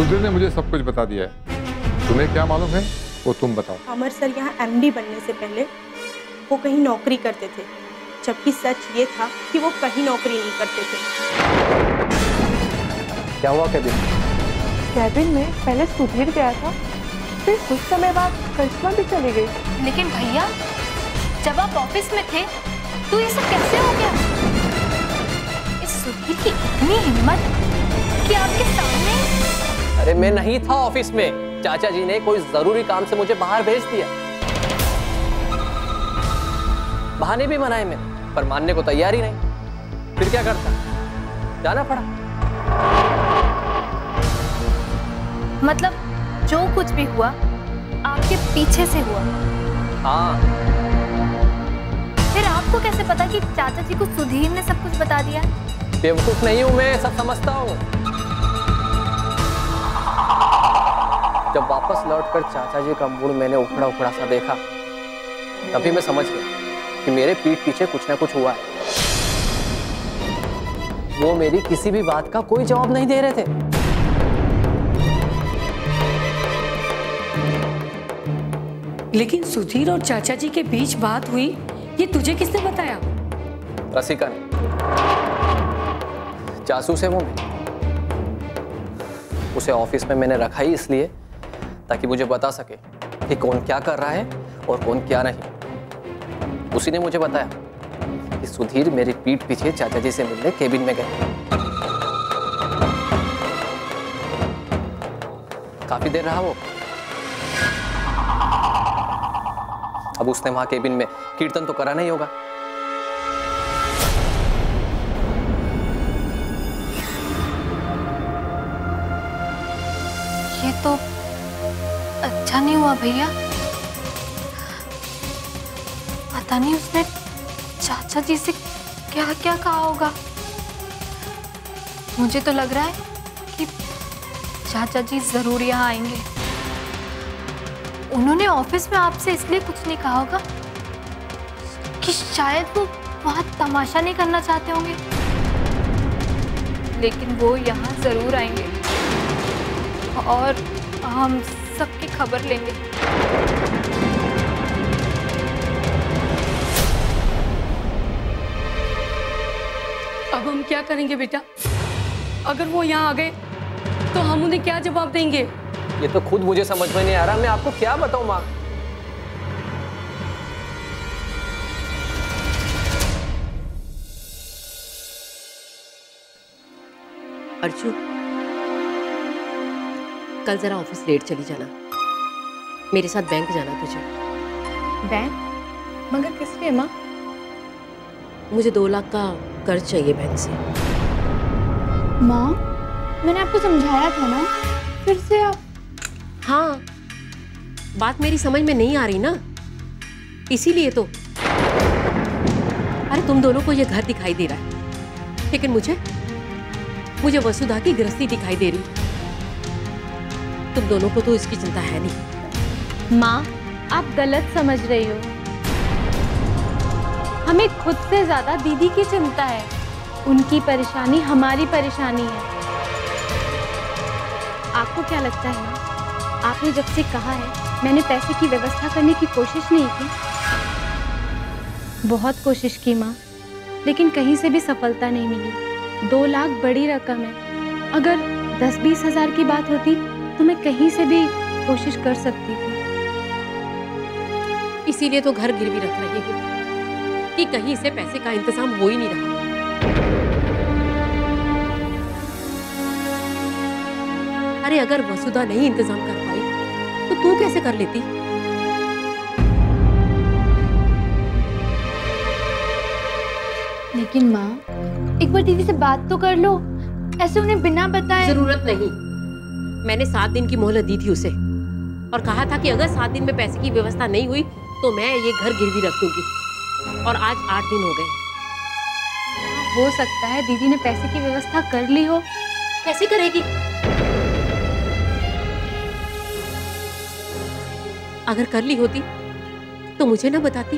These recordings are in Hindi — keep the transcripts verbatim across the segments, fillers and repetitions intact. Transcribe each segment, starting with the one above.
सुधीर ने मुझे सब कुछ बता दिया है। तुम्हें क्या मालूम है वो तुम बताओ। अमर सर यहाँ एमडी बनने से पहले वो कहीं नौकरी करते थे, जबकि सच ये था कि वो कहीं नौकरी नहीं करते थे। क्या हुआ केबिन? केबिन में पहले सुधीर गया था, फिर कुछ समय बाद करिश्मा भी चली गई। लेकिन भैया जब आप ऑफिस में थे तो ये सब कैसे हो गया? इस सुधीर की इतनी हिम्मत कि आपके सामने। अरे मैं नहीं था ऑफिस में, चाचा जी ने कोई जरूरी काम से मुझे बाहर भेज दिया। बहाने भी बनाए मैंने, पर मानने को तैयार ही नहीं। फिर क्या करता, जाना पड़ा। मतलब जो कुछ भी हुआ आपके पीछे से हुआ? हाँ। फिर आपको कैसे पता कि चाचा जी को सुधीर ने सब कुछ बता दिया? बेवकूफ नहीं हूं मैं, सब समझता हूँ। जब वापस लौटकर चाचा जी का मूड मैंने उखड़ा उखड़ा सा देखा, तभी मैं समझ गया कि मेरे पीठ पीछे कुछ ना कुछ हुआ है। वो मेरी किसी भी बात का कोई जवाब नहीं दे रहे थे। लेकिन सुधीर और चाचा जी के बीच बात हुई, ये तुझे किसने बताया? रसिका ने। जासूस है वो। उसे ऑफिस में मैंने रखा ही इसलिए ताकि मुझे बता सके कि कौन क्या कर रहा है और कौन क्या नहीं। उसी ने मुझे बताया कि सुधीर मेरी पीठ पीछे चाचा जी से मिलने केबिन में गए। काफी देर रहा वो। अब उसने वहां केबिन में कीर्तन तो करा नहीं होगा। ये तो अच्छा नहीं हुआ भैया। पता नहीं उसने चाचा जी से क्या क्या कहा होगा। मुझे तो लग रहा है कि चाचा जी जरूर यहाँ आएंगे। उन्होंने ऑफिस में आपसे इसलिए कुछ नहीं कहा होगा कि शायद वो वहाँ तमाशा नहीं करना चाहते होंगे, लेकिन वो यहाँ जरूर आएंगे और हम सबकी खबर लेंगे। अब हम क्या करेंगे बेटा? अगर वो यहाँ आ गए तो हम उन्हें क्या जवाब देंगे? ये तो खुद मुझे समझ में नहीं आ रहा, मैं आपको क्या बताऊं माँ। अर्जुन, कल जरा ऑफिस लेट चली जाना। मेरे साथ बैंक जाना तुझे। बैंक? मगर किस लिए माँ? मुझे दो लाख का कर्ज चाहिए बैंक से। माँ, मैंने आपको समझाया था ना, फिर से आप। हाँ, बात मेरी समझ में नहीं आ रही ना, इसीलिए तो। अरे तुम दोनों को ये घर दिखाई दे रहा है, लेकिन मुझे मुझे वसुधा की गृहस्थी दिखाई दे रही। तुम दोनों को तो इसकी चिंता है नहीं। माँ, आप गलत समझ रही हो। हमें खुद से ज्यादा दीदी की चिंता है। उनकी परेशानी हमारी परेशानी है। आपको क्या लगता है ना, आपने जब से कहा है मैंने पैसे की व्यवस्था करने की कोशिश नहीं की? बहुत कोशिश की माँ, लेकिन कहीं से भी सफलता नहीं मिली। दो लाख बड़ी रकम है। अगर दस बीस हजार की बात होती तो मैं कहीं से भी कोशिश कर सकती थी। इसीलिए तो घर गिरवी रख रही हूँ कि कहीं से पैसे का इंतजाम हो ही नहीं रहा। अरे अगर वसुधा नहीं इंतजाम कर पाई तो तू कैसे कर लेती? लेकिन माँ, एक बार दीदी से बात तो कर लो। ऐसे उन्हें बिना बताए। जरूरत नहीं। मैंने सात दिन की मोहलत दी थी उसे और कहा था कि अगर सात दिन में पैसे की व्यवस्था नहीं हुई तो मैं ये घर गिरवी रख दूंगी। और आज आठ दिन हो गए। हो सकता है दीदी ने पैसे की व्यवस्था कर ली हो। कैसे करेगी? अगर कर ली होती तो मुझे ना बताती।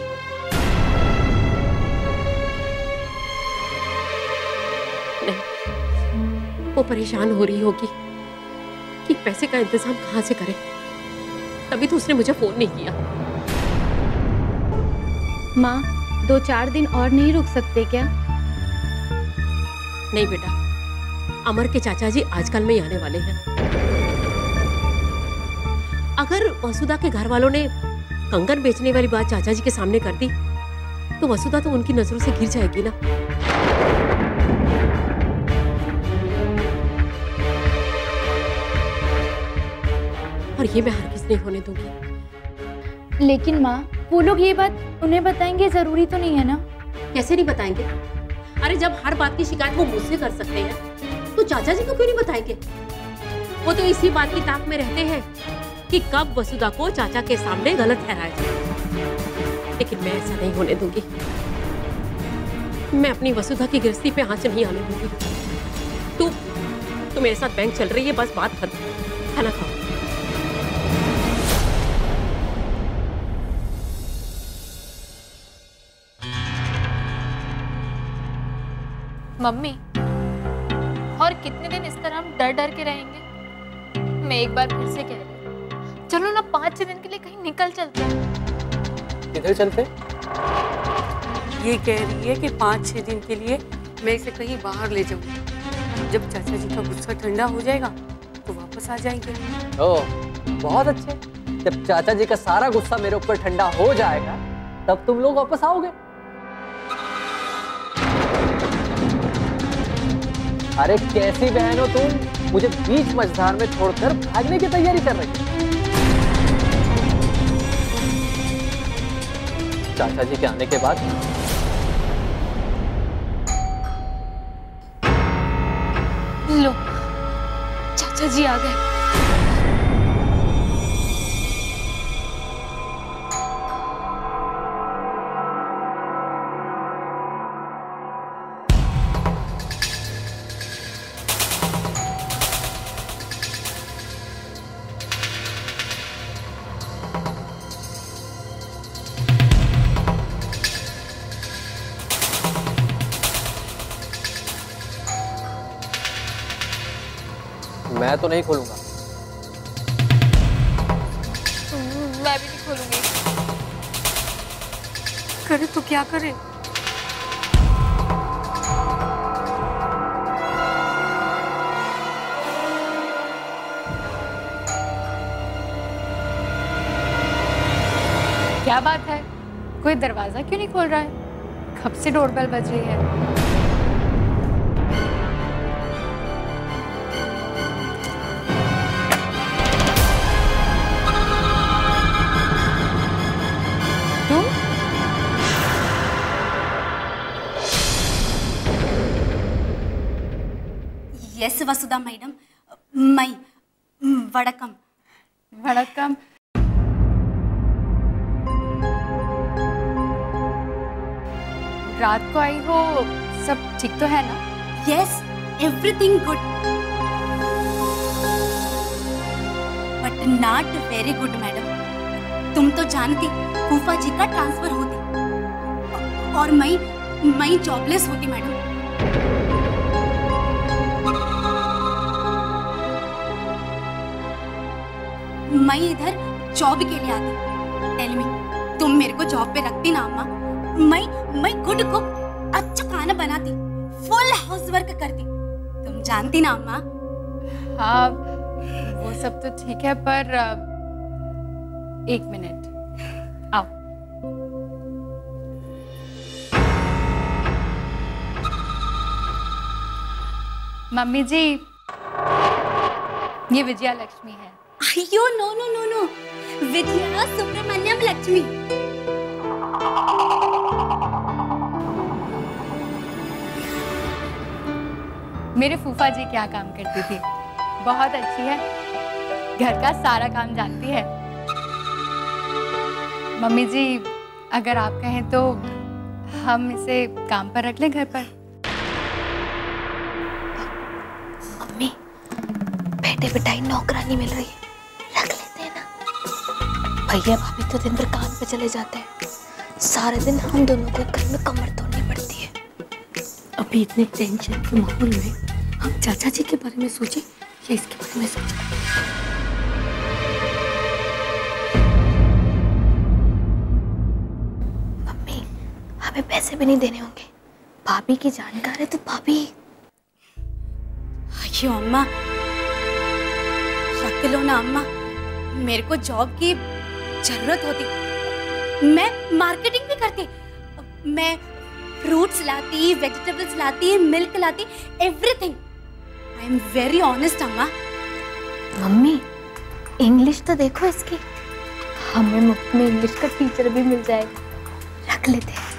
नहीं, वो परेशान हो रही होगी कि पैसे का इंतजाम कहाँ से करें। तभी तो उसने मुझे फोन नहीं किया। माँ, दो चार दिन और नहीं रुक सकते क्या? नहीं बेटा, अमर के चाचा जी आजकल में ही आने वाले हैं। अगर वसुधा के घर वालों ने कंगन बेचने वाली बात चाचा जी के सामने कर दी तो वसुधा तो उनकी नजरों से गिर जाएगी ना। और ये मैं हरगिज नहीं होने दूंगी। लेकिन माँ, वो लोग ये बात उन्हें बताएंगे जरूरी तो नहीं है ना? कैसे नहीं बताएंगे? अरे जब हर बात की शिकायत वो मुझसे कर सकते हैं तो चाचा जी को क्यों नहीं बताएंगे? वो तो इसी बात की ताक में रहते हैं कि कब वसुधा को चाचा के सामने गलत ठहराया जाए। लेकिन मैं ऐसा नहीं होने दूंगी। मैं अपनी वसुधा की गृहस्थी पे आंच नहीं आने दूंगी। तू तू मेरे साथ बैंक चल रही है, बस बात खत्म। खाना खाओ। मम्मी, और कितने दिन इस तरह हम डर डर के रहेंगे? मैं एक बार फिर से कह रही हूँ, चलो ना पाँच छह दिन के लिए कहीं निकल चलते हैं। किधर चलते? ये कह रही है कि पाँच छह दिन के लिए मैं इसे कहीं बाहर ले जाऊंगी। जब चाचा जी का गुस्सा ठंडा हो जाएगा तो वापस आ जाएंगे। ओह, बहुत अच्छे। जब चाचा जी का सारा गुस्सा मेरे ऊपर ठंडा हो जाएगा तब तुम लोग वापस आओगे। अरे कैसी बहन हो तुम, मुझे बीच मझधार में छोड़कर भागने की तैयारी कर रही हो। चाचा जी के आने के बाद लो, चाचा जी आ गए। मैं तो नहीं खोलूंगा। मैं भी नहीं खोलूंगी। करे तो क्या करे? क्या बात है, कोई दरवाजा क्यों नहीं खोल रहा है? कब से डोरबेल बज रही है। यस वसुधा मैडम, मैं वड़कम वड़कम। रात को आई हो, सब ठीक तो है ना? Yes, everything good, but not very good madam. तुम तो जानती फूफा जी का ट्रांसफर होती और मैं मैं जॉबलेस होती मैडम। मैं इधर जॉब के लिए आती। टेल मी, तुम मेरे को जॉब पे रखती ना अम्मा? मैं मैं गुड कुक, अच्छा खाना बनाती, फुल हाउसवर्क करती। तुम जानती ना अम्मा? हाँ, वो सब तो ठीक है, पर एक मिनट आओ। मम्मी जी, ये विजया लक्ष्मी है। अयो no no no no, Vijaya Subramaniam Lakshmi. मेरे फूफा जी क्या काम करती थी? बहुत अच्छी है, घर का सारा काम जानती है। मम्मी जी, अगर आप कहें तो हम इसे काम पर रख लें घर पर। मम्मी, बैठे बिठाई नौकरानी मिल रही है, रख लेते हैं ना। भैया भाभी तो दिन भर काम पे चले जाते हैं, सारे दिन हम दोनों को घर में कमर तोड़नी पड़ती है। अभी इतने टेंशन के माहौल में हम चाचा जी के बारे में सोचे पहले इसके बारे में सोच। मम्मी, हमें पैसे भी नहीं देने होंगे। भाभी की जानकार है तो भाभी। अयो अम्मा, रख लो ना अम्मा, मेरे को जॉब की जरूरत होती। मैं मार्केटिंग भी करती, मैं फ्रूट्स लाती, वेजिटेबल्स लाती, मिल्क लाती, everything. I am very honest अम्मा। मम्मी, इंग्लिश तो देखो इसकी, हमें मुफ्त में इंग्लिश का टीचर भी मिल जाएगा। रख लेते हैं।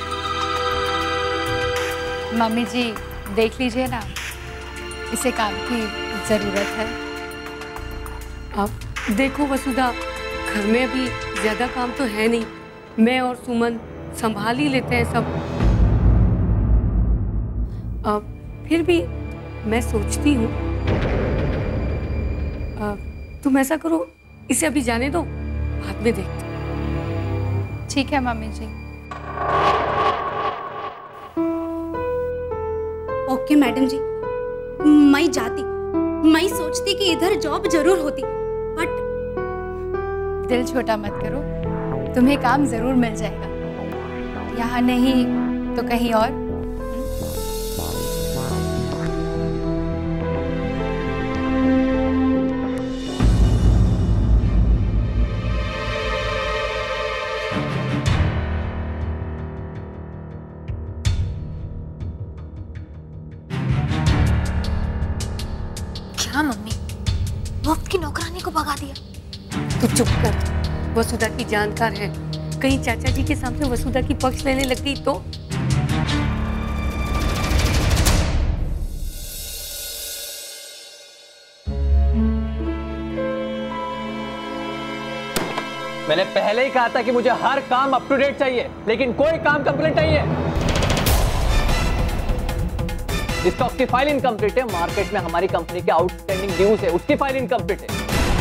मम्मी जी देख लीजिए ना, इसे काम की जरूरत है। अब देखो वसुधा, घर में अभी ज्यादा काम तो है नहीं, मैं और सुमन संभाल ही लेते हैं सब। अब फिर भी मैं सोचती हूँ, तुम ऐसा करो, इसे अभी जाने दो, बाद में देखते हैं। ठीक है मम्मी जी। ओके मैडम जी, मैं जाती। मैं सोचती कि इधर जॉब जरूर होती, बट दिल छोटा मत करो, तुम्हें काम जरूर मिल जाएगा। यहाँ नहीं तो कहीं और। क्या मम्मी, मुफ्त की नौकरानी को भगा दिया? तू चुप कर, वसुधा की जानकार है, कहीं चाचा जी के सामने वसुधा की पक्ष लेने लग गई तो? मैंने पहले ही कहा था कि मुझे हर काम अप टू डेट चाहिए, लेकिन कोई काम कंप्लीट नहीं है। स्टॉक की फाइल इनकम्प्लीट है, मार्केट में हमारी कंपनी के आउटस्टैंडिंग ड्यूज है, उसकी फाइल इनकम्प्लीट है।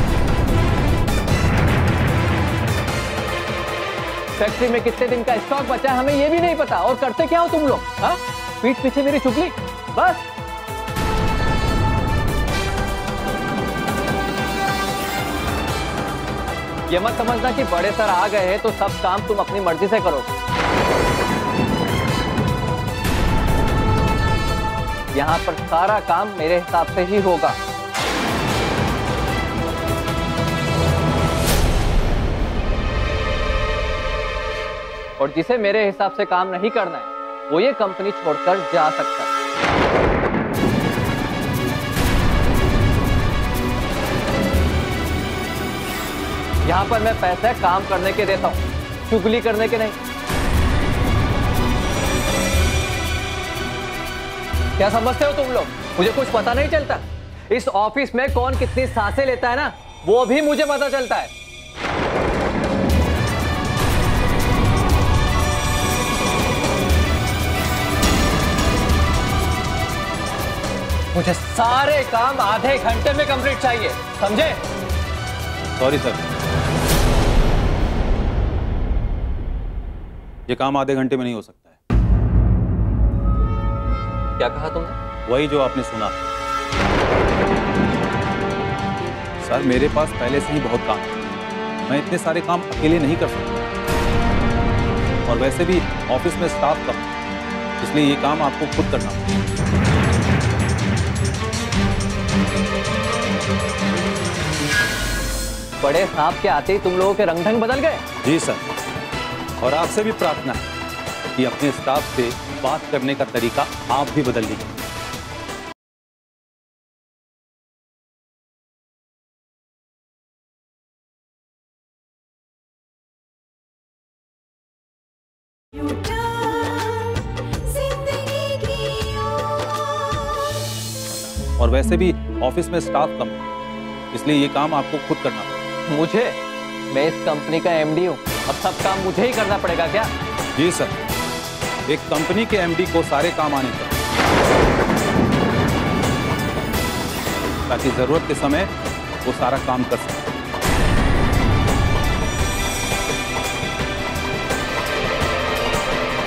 फैक्ट्री में कितने दिन का स्टॉक बचा है हमें ये भी नहीं पता, और करते क्या हो तुम लोग? हाँ, पीठ पीछे मेरी चुगली बस। ये मत समझना कि बड़े सर आ गए हैं तो सब काम तुम अपनी मर्जी से करो। यहाँ पर सारा काम मेरे हिसाब से ही होगा। और जिसे मेरे हिसाब से काम नहीं करना है वो ये कंपनी छोड़कर जा सकता है। यहाँ पर मैं पैसे काम करने के देता हूँ, चुगली करने के नहीं। क्या समझते हो तुम लोग? मुझे कुछ पता नहीं चलता? इस ऑफिस में कौन कितनी सांसें लेता है ना, वो भी मुझे पता चलता है। मुझे सारे काम आधे घंटे में कंप्लीट चाहिए, समझे? सॉरी सर, ये काम आधे घंटे में नहीं हो सकता है। क्या कहा तुमने? वही जो आपने सुना। सर मेरे पास पहले से ही बहुत काम है, मैं इतने सारे काम अकेले नहीं कर सकता, और वैसे भी ऑफिस में स्टाफ कम, इसलिए ये काम आपको खुद करना होगा। बड़े सांप के आते ही तुम लोगों के रंग ढंग बदल गए। जी सर, और आपसे भी प्रार्थना है कि अपने स्टाफ से बात करने का तरीका आप भी बदल लीजिए। और वैसे भी ऑफिस में स्टाफ कम है, इसलिए ये काम आपको खुद करना पड़ेगा। मुझे? मैं इस कंपनी का एमडी हूँ, अब सब काम मुझे ही करना पड़ेगा क्या? जी सर, एक कंपनी के एमडी को सारे काम आने चाहिए, ताकि जरूरत के समय वो सारा काम कर सके।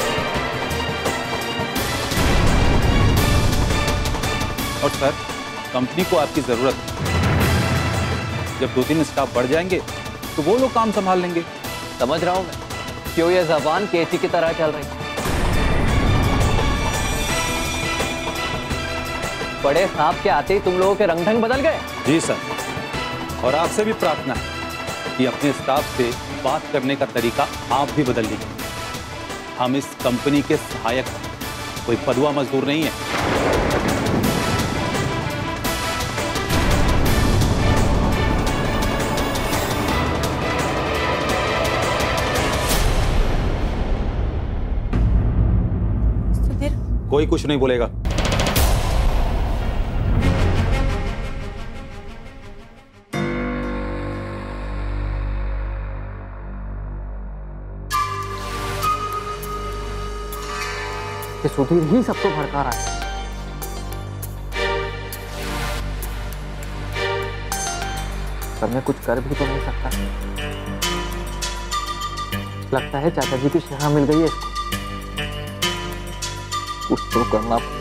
और सर, कंपनी को आपकी जरूरत है। जब दो तीन स्टाफ बढ़ जाएंगे तो वो लोग काम संभाल लेंगे। समझ रहा हूँ मैं क्यों ये जबान केची की तरह चल रही है। बड़े सांप के आते ही तुम लोगों के रंग ढंग बदल गए। जी सर, और आपसे भी प्रार्थना है कि अपने स्टाफ से बात करने का तरीका आप भी बदल लीजिए। हम इस कंपनी के सहायक हैं, कोई पदुआ मजदूर नहीं है। सुधीर, कोई कुछ नहीं बोलेगा। कि सुधीर ही सबको भड़का रहा है। पर मैं कुछ कर भी तो नहीं सकता। लगता है चाचा जी की शह मिल गई है इसको। कुछ तो करना पड़ेगा।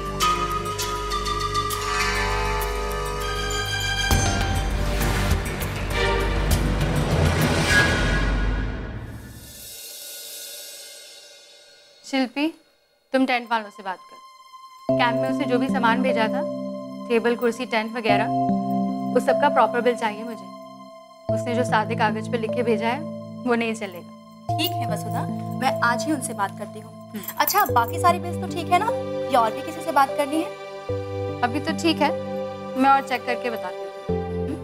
शिल्पी, तुम टेंट वालों से बात कर। कैंप में उसे जो भी सामान भेजा था, टेबल कुर्सी टेंट वगैरह, उस सबका प्रॉपर बिल चाहिए मुझे। उसने जो सादे कागज पे लिख के भेजा है वो नहीं चलेगा। ठीक है वसुधा, मैं आज ही उनसे बात करती हूँ। अच्छा, बाकी सारी बिल्स तो ठीक है ना, या और भी किसी से बात करनी है? अभी तो ठीक है, मैं और चेक करके बताती हूँ।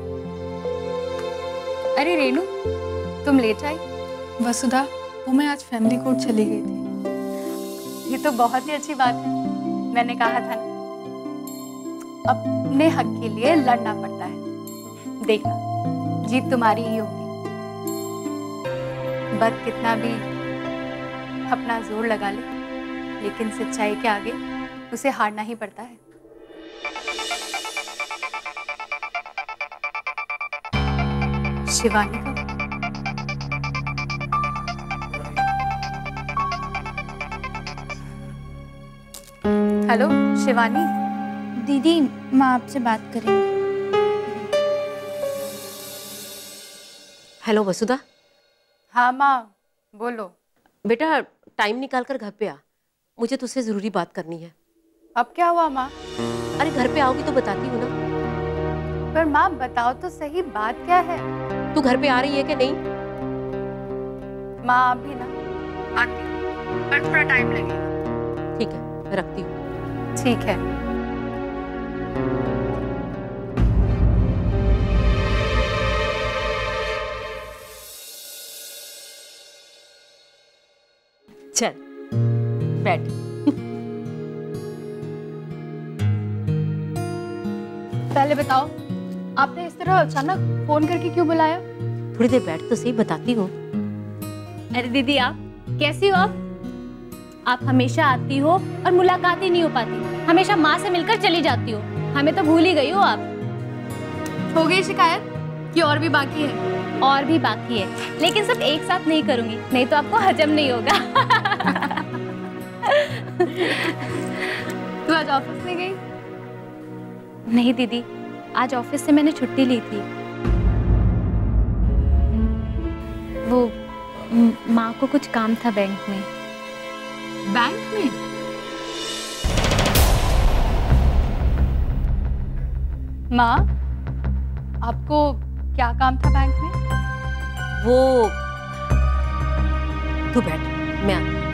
अरे रेनू, तुम लेट आई? वसुधा, वो मैं आज फैमिली कोर्ट चली गई थी। ये तो बहुत ही अच्छी बात है। मैंने कहा था ना, अपने हक के लिए लड़ना पड़ता है। देखना, जीत तुम्हारी ही होगी। बद कितना भी अपना जोर लगा ले, लेकिन सच्चाई के आगे उसे हारना ही पड़ता है। शिवानी का हेलो शिवानी। दीदी, माँ आपसे बात करेंगी। हेलो वसुधा। हाँ माँ, बोलो। बेटा, टाइम निकाल कर घर पे आ, मुझे तुझसे जरूरी बात करनी है। अब क्या हुआ माँ? अरे घर पे आओगी तो बताती हूँ ना। पर माँ बताओ तो सही, बात क्या है? तू घर पे आ रही है कि नहीं? माँ आप भी ना। आती हूँ, पर थोड़ा टाइम लगेगा। ठीक है, रखती हूँ। ठीक है। चल बैठ। पहले बताओ, आपने इस तरह अचानक फोन करके क्यों बुलाया? थोड़ी देर बैठ तो सही, बताती हूँ। अरे दीदी, आप कैसी हो? आप आप हमेशा आती हो और मुलाकात ही नहीं हो पाती। हमेशा माँ से मिलकर चली जाती हो। हमें तो भूल ही गई हो आप। हो गई शिकायत कि और भी बाकी है? और भी बाकी है, लेकिन सब एक साथ नहीं करूंगी, नहीं तो आपको हजम नहीं होगा। तू आज ऑफिस नहीं गई? नहीं दीदी, आज ऑफिस से मैंने छुट्टी ली थी। वो म- माँ को कुछ काम था बैंक में। बैंक में? माँ, आपको क्या काम था बैंक में? वो तू बैठ, मैं आती हूँ।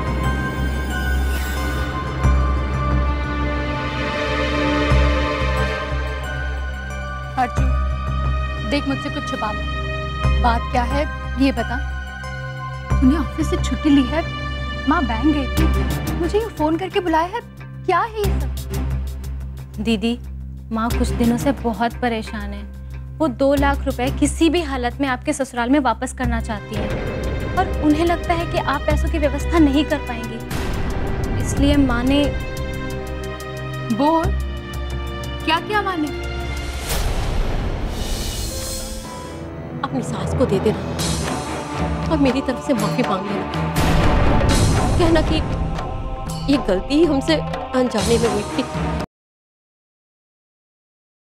अर्जू, देख मुझसे कुछ छुपा मत। बात क्या है ये बता। तूने ऑफिस से छुट्टी ली है, माँ बैंक गई थी, मुझे ये फोन करके बुलाया है, क्या है ये सब? दीदी, माँ कुछ दिनों से बहुत परेशान है। वो दो लाख रुपए किसी भी हालत में आपके ससुराल में वापस करना चाहती है, और उन्हें लगता है कि आप पैसों की व्यवस्था नहीं कर पाएंगी। इसलिए माँ ने। बोल, क्या क्या माँ ने? अपनी सास को दे देना और मेरी तरफ से माफी मांग लेना। कहना कि ये गलती हमसे अनजाने में हुई थी।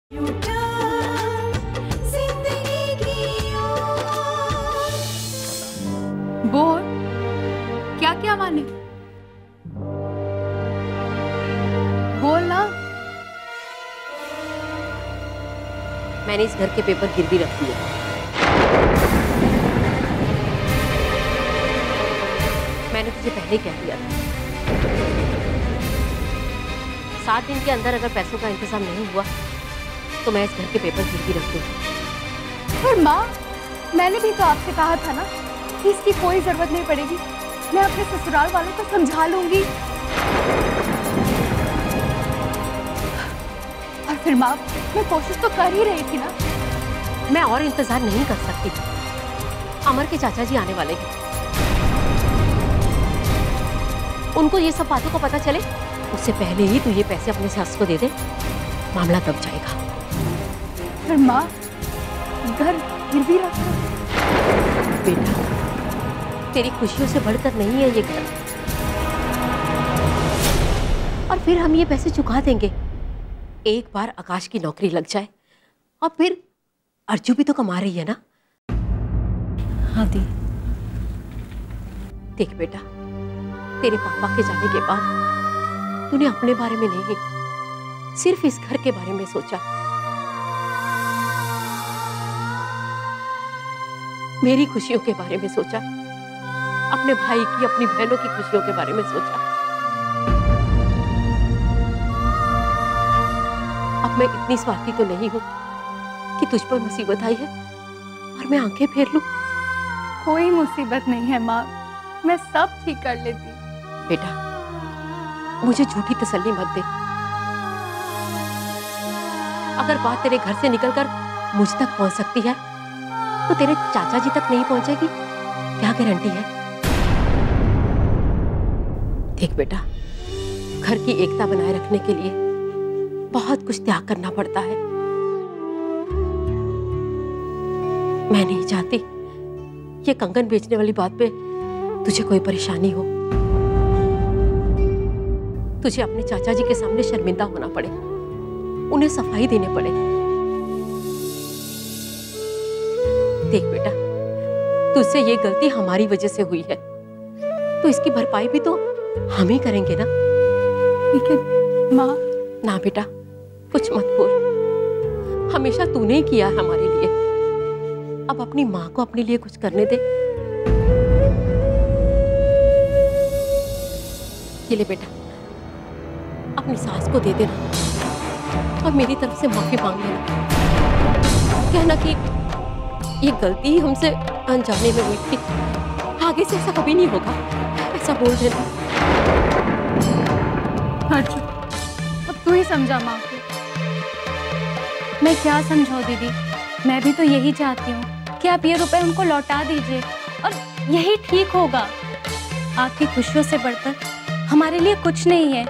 बोल, क्या क्या माने? बोल ना। मैंने इस घर के पेपर गिरवी रख दिए। मैंने तुझे पहले कह दिया था, सात दिन के अंदर अगर पैसों का इंतजाम नहीं हुआ तो मैं इस घर के पेपर गिरवी रख दूंगी। पर माँ, मैंने भी तो आपसे कहा था ना कि इसकी कोई जरूरत नहीं पड़ेगी, मैं अपने ससुराल वालों को समझा लूंगी। और फिर माँ, मैं कोशिश तो कर ही रही थी ना। मैं और इंतजार नहीं कर सकती। अमर के चाचा जी आने वाले हैं। उनको ये सब बातों का पता चले उससे पहले ही तू ये पैसे अपने सास को दे दे, मामला दब जाएगा। फिर माँ, घर गिरवी रख दो। बेटा, तेरी खुशियों से बढ़कर नहीं है ये घर। और फिर हम ये पैसे चुका देंगे। एक बार आकाश की नौकरी लग जाए और फिर अर्जू भी तो कमा रही है ना। हाँ दी। देख बेटा, तेरे पापा के जाने के बाद तूने अपने बारे में नहीं, सिर्फ इस घर के बारे में सोचा। मेरी खुशियों के बारे में सोचा, अपने भाई की, अपनी बहनों की खुशियों के बारे में सोचा। अब मैं इतनी स्वार्थी तो नहीं हूं कि तुझ पर मुसीबत आई है और मैं आंखें फेर लूं। कोई मुसीबत नहीं है माँ, मैं सब ठीक कर लेती। बेटा, मुझे झूठी तसल्ली मत दे। अगर बात तेरे घर से निकलकर मुझ तक पहुंच सकती है तो तेरे चाचा जी तक नहीं पहुंचेगी, क्या गारंटी है? देख बेटा, घर की एकता बनाए रखने के लिए बहुत कुछ त्याग करना पड़ता है। मैं नहीं चाहती ये कंगन बेचने वाली बात पे तुझे कोई परेशानी हो, तुझे अपने चाचा जी के सामने शर्मिंदा होना पड़े, उन्हें सफाई देने पड़े। देख बेटा, तुझसे ये गलती हमारी वजह से हुई है, तो इसकी भरपाई भी तो हम ही करेंगे ना। ठीक है माँ। ना बेटा, कुछ मत बोल। हमेशा तूने ही किया है हमारे लिए, अब अपनी माँ को अपने लिए कुछ करने दे। ये ले बेटा, अपनी सास को दे देना और मेरी तरफ से माफी मांग लेना। कहना कि ये गलती हमसे अनजाने में हुई थी, आगे से ऐसा कभी नहीं होगा, ऐसा बोल देना। अर्जुन, अब तू ही समझा माँ को। मैं क्या समझाऊं दीदी, मैं भी तो यही चाहती हूँ कि आप ये रुपए उनको लौटा दीजिए और यही ठीक होगा। आपकी खुशियों से बढ़कर हमारे लिए कुछ नहीं है।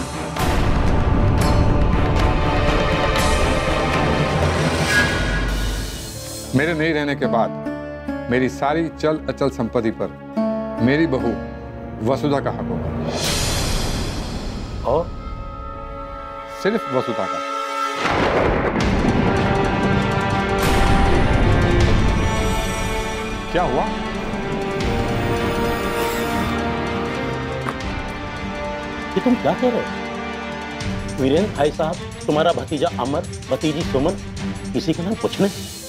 मेरे नहीं रहने के बाद मेरी सारी चल अचल संपत्ति पर मेरी बहू वसुधा का हक होगा। और सिर्फ वसुधा का। क्या हुआ? ये तुम क्या कह रहे हो? वीरेंद्र भाई साहब, तुम्हारा भतीजा अमर, भतीजी सुमन, किसी का नाम पूछने?